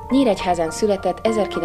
Nyíregyházán született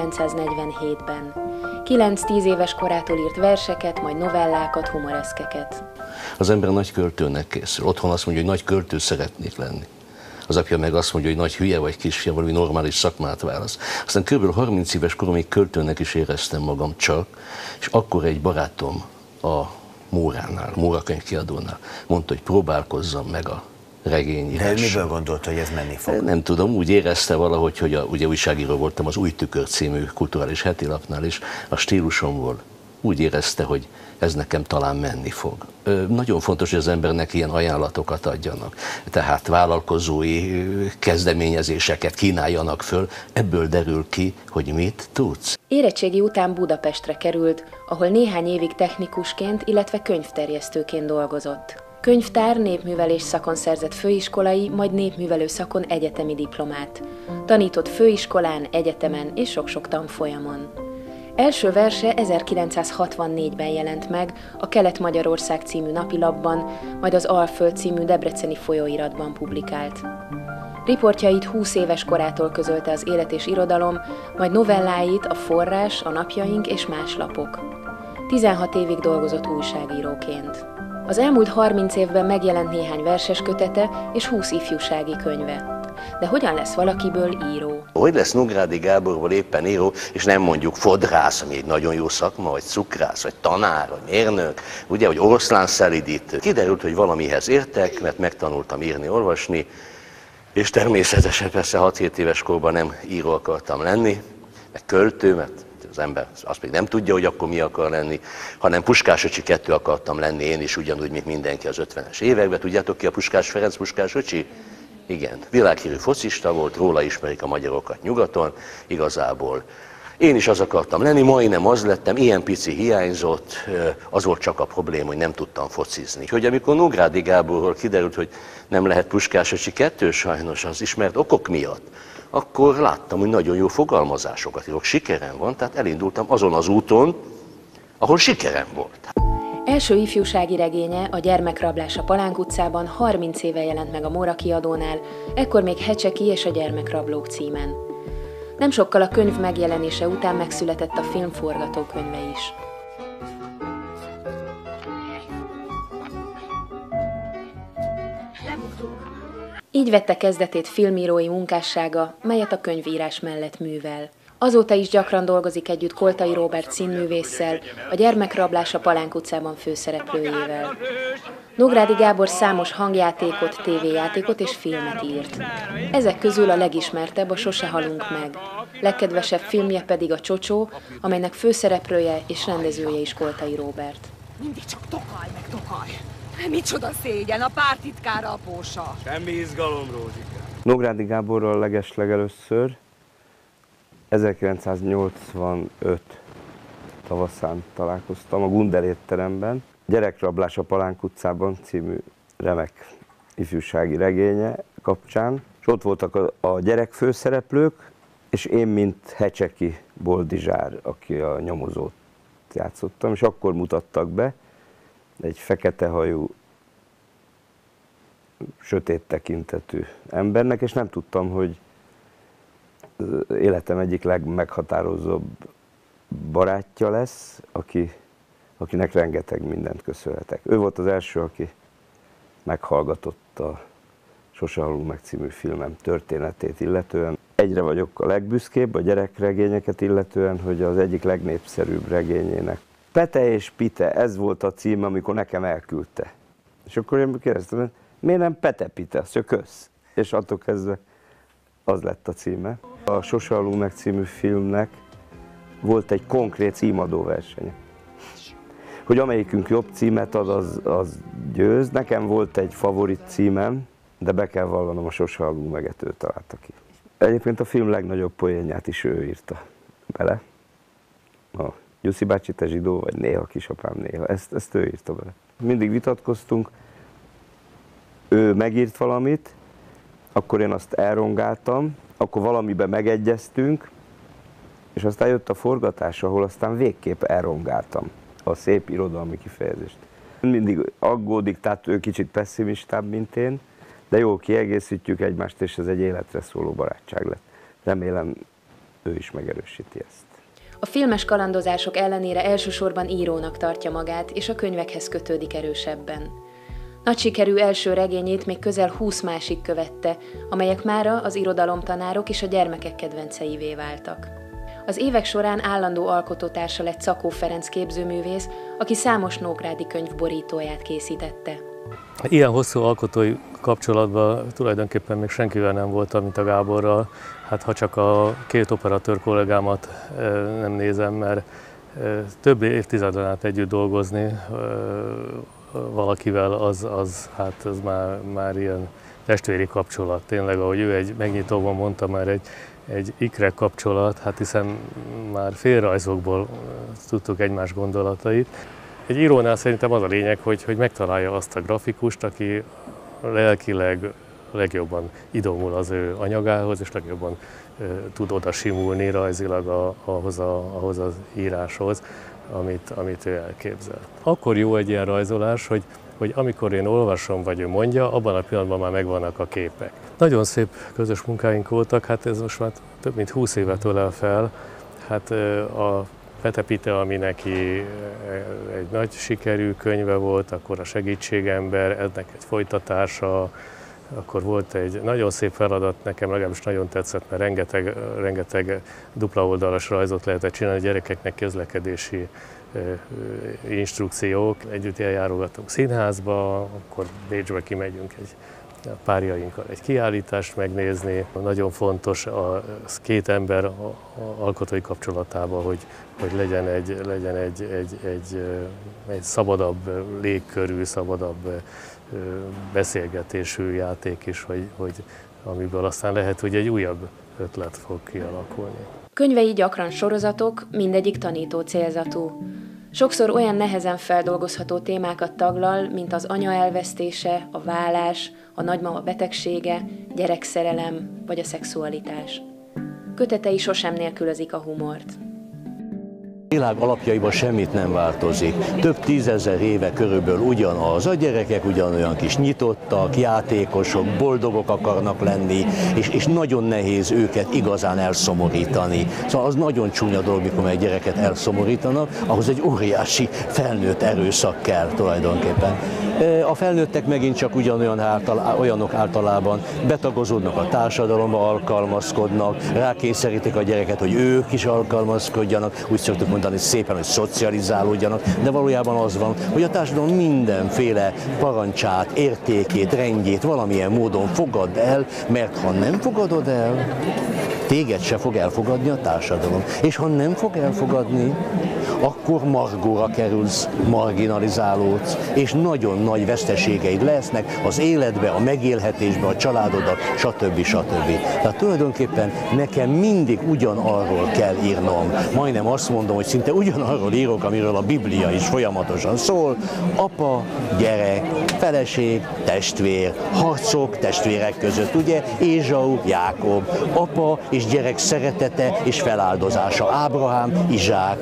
1947-ben. 9-10 éves korától írt verseket, majd novellákat, humoreszkeket. Az ember nagy költőnek készül. Otthon azt mondja, hogy nagy költő szeretnék lenni. Az apja meg azt mondja, hogy nagy hülye vagy kisfia, valami normális szakmát válasz. Aztán kb. 30 éves koromig költőnek is éreztem magam csak, és akkor egy barátom a Móránál, Móra könyvkiadónál mondta, hogy próbálkozzam meg a regényírással. De miből gondolta, hogy ez menni fog? Nem tudom, úgy érezte valahogy, hogy ugye újságíró voltam az Új Tükör című kulturális hetilapnál, és a stílusomból úgy érezte, hogy ez nekem talán menni fog. Nagyon fontos, hogy az embernek ilyen ajánlatokat adjanak, tehát vállalkozói kezdeményezéseket kínáljanak föl, ebből derül ki, hogy mit tudsz. Érettségi után Budapestre került, ahol néhány évig technikusként, illetve könyvterjesztőként dolgozott. Könyvtár, népművelés szakon szerzett főiskolai, majd népművelő szakon egyetemi diplomát. Tanított főiskolán, egyetemen és sok-sok tanfolyamon. Első verse 1964-ben jelent meg a Kelet-Magyarország című napilapban, majd az Alföld című debreceni folyóiratban publikált. Riportjait 20 éves korától közölte az Élet és Irodalom, majd novelláit a Forrás, a Napjaink és más lapok. 16 évig dolgozott újságíróként. Az elmúlt 30 évben megjelent néhány verses kötete és 20 ifjúsági könyve. De hogyan lesz valakiből író? Hogy lesz Nógrádi Gáborból éppen író, és nem mondjuk fodrász, ami egy nagyon jó szakma, vagy cukrász, vagy tanár, vagy mérnök, ugye, vagy oroszlánszelidítő. Kiderült, hogy valamihez értek, mert megtanultam írni, olvasni, és természetesen persze 6-7 éves korban nem író akartam lenni, meg költő, mert az ember azt még nem tudja, hogy akkor mi akar lenni, hanem Puskás öcsi 2 akartam lenni én is, ugyanúgy, mint mindenki az 50-es években. Tudjátok ki a Puskás Ferenc, Puskás öcsi? Igen, világhírű focista volt, róla ismerik a magyarokat nyugaton, igazából. Én is az akartam lenni, majdnem az lettem, ilyen pici hiányzott, az volt csak a probléma, hogy nem tudtam focizni. Hogy amikor Nógrádi Gáborról kiderült, hogy nem lehet Puskás öcsi 2, sajnos az ismert okok miatt, akkor láttam, hogy nagyon jó fogalmazásokat írok, sikerem van, tehát elindultam azon az úton, ahol sikerem volt. Első ifjúsági regénye, a Gyermekrablás a Palánk utcában 30 éve jelent meg a Móra kiadónál, ekkor még Hecseki és a Gyermekrablók címen. Nem sokkal a könyv megjelenése után megszületett a film forgatókönyve is. Így vette kezdetét filmírói munkássága, melyet a könyvírás mellett művel. Azóta is gyakran dolgozik együtt Koltai Róbert színművésszel, a Gyermekrablás a Palánk utcában főszereplőjével. Nógrádi Gábor számos hangjátékot, tévéjátékot és filmet írt. Ezek közül a legismertebb a Sose halunk meg. Legkedvesebb filmje pedig a Csocsó, amelynek főszereplője és rendezője is Koltai Róbert. Mindig csak tokaj meg tokaj. Micsoda szégyen, a pártitkára a pósa. Semmi izgalom, Rózsika. Nógrádi Gáborral legeslegelőször 1985 tavaszán találkoztam a Gundel étteremben. Gyerekrablás a Palánk utcában című remek ifjúsági regénye kapcsán. És ott voltak a gyerek főszereplők, és én, mint Hecseki Boldizsár, aki a nyomozót játszottam, és akkor mutattak be egy fekete hajú, sötét tekintetű embernek, és nem tudtam, hogy az életem egyik legmeghatározóbb barátja lesz, akinek rengeteg mindent köszönhetek. Ő volt az első, aki meghallgatott a Sose halunk meg című filmem történetét illetően. Egyre vagyok a legbüszkébb a gyerekregényeket illetően, hogy az egyik legnépszerűbb regényének. Pete és Pite, ez volt a cím, amikor nekem elküldte. És akkor én kérdeztem, miért nem Pete Pite, azt kösz. És attól kezdve az lett a címe. A Sose halunk meg című filmnek volt egy konkrét címadó versenye. Hogy amelyikünk jobb címet ad, az győz. Nekem volt egy favorit címem, de be kell vallanom, a Sose halunk meget ő találta ki. Egyébként a film legnagyobb poénját is ő írta bele. A Gyuszi bácsi, te zsidó vagy, néha kisapám, néha. Ezt ő írta bele. Mindig vitatkoztunk, ő megírt valamit, akkor én azt elrongáltam, akkor valamiben megegyeztünk, és aztán jött a forgatás, ahol aztán végképp elrongáltam a szép irodalmi kifejezést. Mindig aggódik, tehát ő kicsit pessimistább, mint én, de jó, kiegészítjük egymást, és ez egy életre szóló barátság lett. Remélem ő is megerősíti ezt. A filmes kalandozások ellenére elsősorban írónak tartja magát, és a könyvekhez kötődik erősebben. Nagy sikerű első regényét még közel 20 másik követte, amelyek mára az irodalomtanárok és a gyermekek kedvenceivé váltak. Az évek során állandó alkotótársa lett Czakó Ferenc képzőművész, aki számos nógrádi könyv borítóját készítette. Ilyen hosszú alkotói kapcsolatban tulajdonképpen még senkivel nem voltam, mint a Gáborral. Hát ha csak a két operatőr kollégámat nem nézem, mert több évtizeden át együtt dolgozni valakivel, az már ilyen testvéri kapcsolat. Tényleg, ahogy ő egy megnyitóban mondta, már egy ikrek kapcsolat, hát hiszen már félrajzokból tudtuk egymás gondolatait. Egy írónál szerintem az a lényeg, hogy megtalálja azt a grafikust, aki lelkileg legjobban idomul az ő anyagához, és legjobban tud oda simulni rajzilag ahhoz az íráshoz, amit ő elképzel. Akkor jó egy ilyen rajzolás, hogy amikor én olvasom, vagy ő mondja, abban a pillanatban már megvannak a képek. Nagyon szép közös munkáink voltak, hát ez most már több mint 20 évet ölel fel. Hát a Petepite, ami neki egy nagy sikerű könyve volt, akkor a Segítségember, ennek egy folytatása, akkor volt egy nagyon szép feladat, nekem legalábbis nagyon tetszett, mert rengeteg dupla oldalas rajzot lehetett csinálni, gyerekeknek közlekedési instrukciók. Együtt eljárogatunk színházba, akkor Bécsbe kimegyünk a párjainkkal egy kiállítást megnézni. Nagyon fontos a két ember alkotói kapcsolatában, hogy legyen egy szabadabb légkörű, szabadabb beszélgetésű játék is, hogy amiből aztán lehet, hogy egy újabb ötlet fog kialakulni. Könyvei gyakran sorozatok, mindegyik tanító célzatú. Sokszor olyan nehezen feldolgozható témákat taglal, mint az anya elvesztése, a válás, a nagymama betegsége, gyerekszerelem vagy a szexualitás. Kötetei sosem nélkülözik a humort. A világ alapjaiban semmit nem változik. Több tízezer éve körülbelül ugyanaz. A gyerekek ugyanolyan kis nyitottak, játékosok, boldogok akarnak lenni, és nagyon nehéz őket igazán elszomorítani. Szóval az nagyon csúnya dolog, mikor egy gyereket elszomorítanak, ahhoz egy óriási felnőtt erőszak kell tulajdonképpen. A felnőttek megint csak olyanok általában betagozódnak a társadalomba, alkalmazkodnak, rákényszerítik a gyereket, hogy ők is alkalmazkodjanak, úgy szoktuk mondani szépen, hogy szocializálódjanak, de valójában az van, hogy a társadalom mindenféle parancsát, értékét, rendjét valamilyen módon fogadd el, mert ha nem fogadod el, téged se fog elfogadni a társadalom. És ha nem fog elfogadni, akkor margóra kerülsz, marginalizálódsz, és nagyon nagy veszteségeid lesznek az életbe, a megélhetésbe, a családodat, stb. Tehát tulajdonképpen nekem mindig ugyanarról kell írnom. Majdnem azt mondom, hogy szinte ugyanarról írok, amiről a Biblia is folyamatosan szól. Apa, gyerek, feleség, testvér, harcok testvérek között, ugye? Ézsau, Jákob, apa és gyerek szeretete és feláldozása. Ábrahám, Izsák.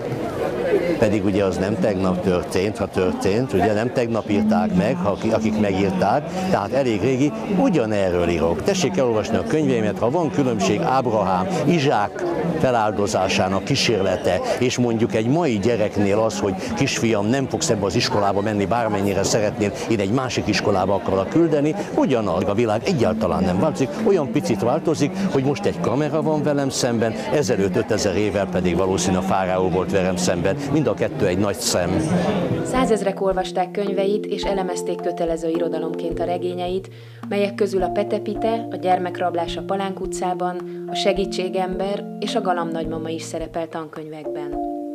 Pedig ugye az nem tegnap történt, ha történt, ugye nem tegnap írták meg, akik megírták, tehát elég régi, ugyanerről írok. Tessék elolvasni a könyveimet, ha van különbség Ábrahám, Izsák feláldozásának kísérlete, és mondjuk egy mai gyereknél az, hogy kisfiam, nem fogsz ebbe az iskolába menni, bármennyire szeretnél, én egy másik iskolába akarlak küldeni, ugyanaz a világ egyáltalán nem változik, olyan picit változik, hogy most egy kamera van velem szemben, ezelőtt 5000 évvel pedig valószínűleg a fáraó volt velem szemben, mind a kettő egy nagy szem. Százezrek olvasták könyveit és elemezték kötelező irodalomként a regényeit, melyek közül a Petepite, a gyermekrablás a Palánk utcában, a Segítségember és a Galamb nagymama is szerepel tankönyvekben.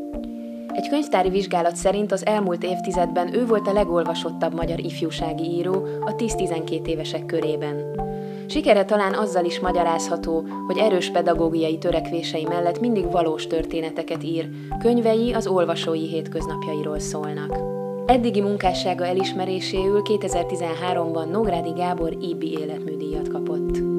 Egy könyvtári vizsgálat szerint az elmúlt évtizedben ő volt a legolvasottabb magyar ifjúsági író a 10-12 évesek körében. Sikere talán azzal is magyarázható, hogy erős pedagógiai törekvései mellett mindig valós történeteket ír, könyvei az olvasói hétköznapjairól szólnak. Eddigi munkássága elismeréséül 2013-ban Nógrádi Gábor IBI életműdíjat kapott.